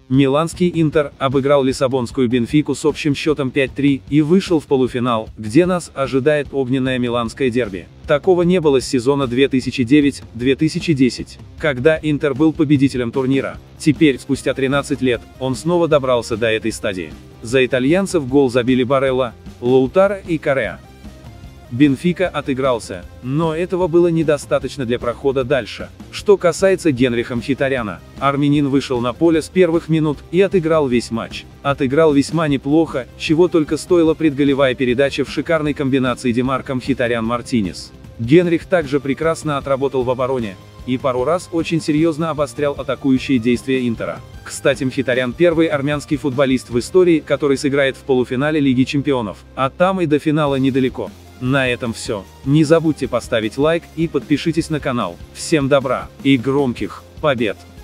Миланский Интер обыграл лиссабонскую Бенфику с общим счетом 5-3 и вышел в полуфинал, где нас ожидает огненное миланское дерби. Такого не было с сезона 2009-2010, когда Интер был победителем турнира. Теперь, спустя 13 лет, он снова добрался до этой стадии. За итальянцев гол забили Барелла, Лаутаро и Корреа. Бенфика отыгрался, но этого было недостаточно для прохода дальше. Что касается Генриха Мхитаряна, армянин вышел на поле с первых минут и отыграл весь матч. Отыграл весьма неплохо, чего только стоила предголевая передача в шикарной комбинации Демарко Мхитарян-Мартинес. Генрих также прекрасно отработал в обороне и пару раз очень серьезно обострял атакующие действия Интера. Кстати, Мхитарян первый армянский футболист в истории, который сыграет в полуфинале Лиги Чемпионов, а там и до финала недалеко. На этом все. Не забудьте поставить лайк и подпишитесь на канал. Всем добра и громких побед!